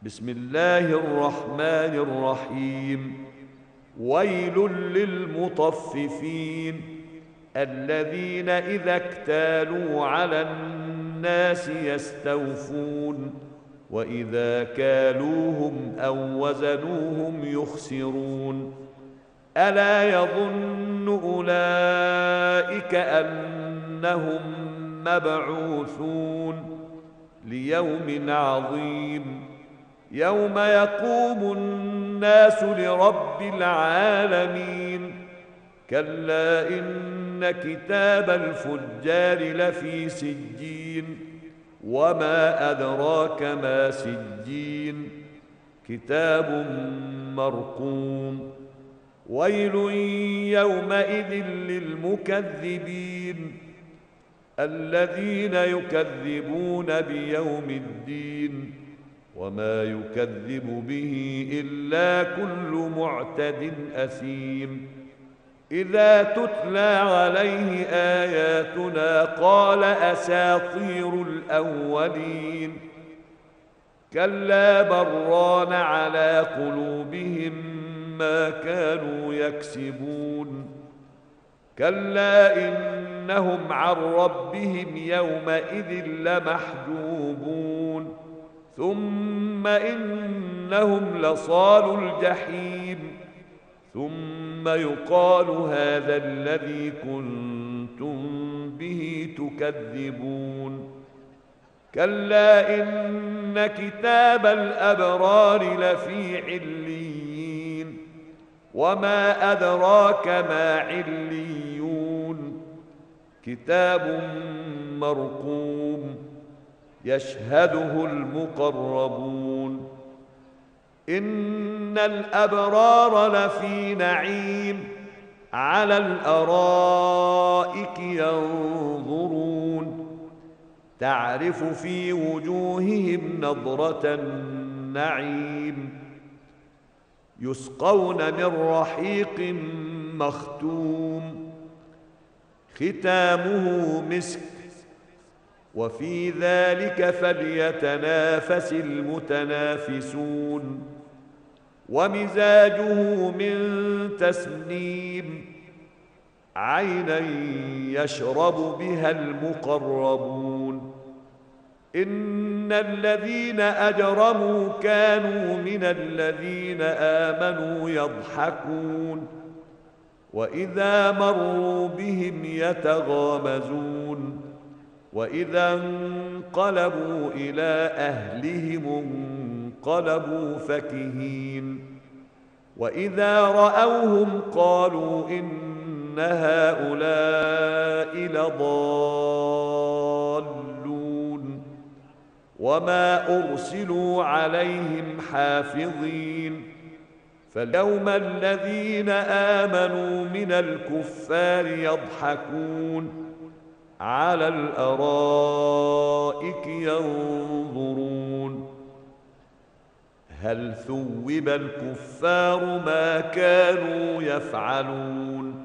بسم الله الرحمن الرحيم. ويل للمطففين الذين إذا اكتالوا على الناس يستوفون وإذا كالوهم أو وزنوهم يخسرون. ألا يظن أولئك أنهم مبعوثون ليوم عظيم يوم يقوم الناس لرب العالمين. كلا إن كتاب الفجار لفي سجين وما أدراك ما سجين كتاب مرقوم. ويل يومئذ للمكذبين الذين يكذبون بيوم الدين وما يكذب به إلا كل معتد أثيم. إذا تتلى عليه آياتنا قال أساطير الأولين. كلا بران على قلوبهم ما كانوا يكسبون. كلا إنهم عن ربهم يومئذ لمحجوبون ثم إنهم لصالوا الجحيم ثم يقال هذا الذي كنتم به تكذبون. كلا إن كتاب الأبرار لفي عليين وما أدراك ما عليون كتاب مرقوم يشهده المقربون. إن الأبرار لفي نعيم على الأرائك ينظرون تعرف في وجوههم نضرة النعيم. يسقون من رحيق مختوم ختامه مسك وفي ذلك فليتنافس المتنافسون. ومزاجه من تسنيم عينا يشرب بها المقربون. إن الذين أجرموا كانوا من الذين آمنوا يضحكون وإذا مروا بهم يتغامزون وإذا انقلبوا إلى أهلهم انقلبوا فكهين وإذا رأوهم قالوا إن هؤلاء لضالون وما أرسلوا عليهم حافظين. فاليوم الذين آمنوا من الكفار يضحكون على الأرائك ينظرون هل ثوب الكفار ما كانوا يفعلون.